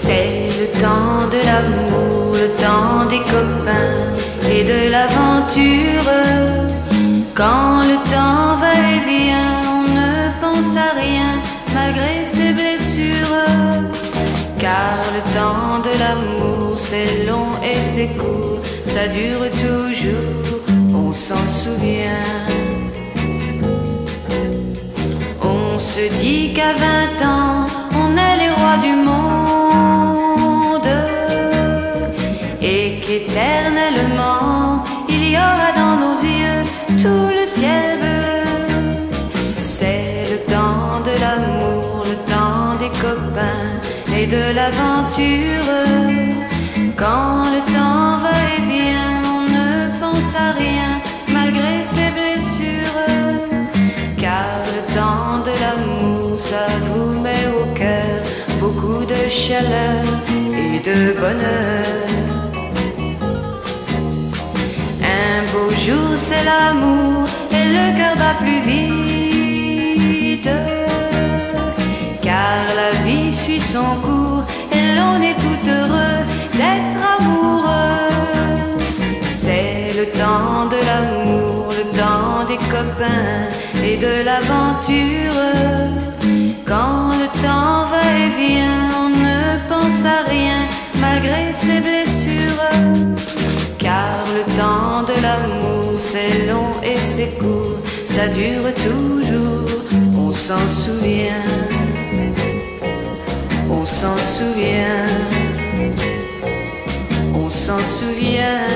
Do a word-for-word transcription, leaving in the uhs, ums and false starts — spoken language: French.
C'est le temps de l'amour, le temps des copains et de l'aventure. Quand le temps va et vient, on ne pense à rien malgré ses blessures. Car le temps de l'amour c'est long et c'est court, ça dure toujours, on s'en souvient. On se dit qu'à vingt ans, on est les rois du monde et qu'éternellement, il y aura dans nos yeux tout le ciel bleu. C'est le temps de l'amour, le temps des copains et de l'aventure. Quand le temps va et vient, on ne pense à rien malgré ses blessures. Car le temps de l'amour, ça vous met au cœur beaucoup de chaleur et de bonheur. Un beau jour c'est l'amour et le cœur bat plus vite, car la vie suit son cours et l'on est tout heureux d'être amoureux. C'est le temps de l'amour, le temps des copains et de l'aventure. Quand le temps va et vient, on ne pense à rien malgré ses blessures. Car le temps de l'amour c'est long et c'est court, ça dure toujours, on s'en souvient. On s'en souvient, on s'en souvient.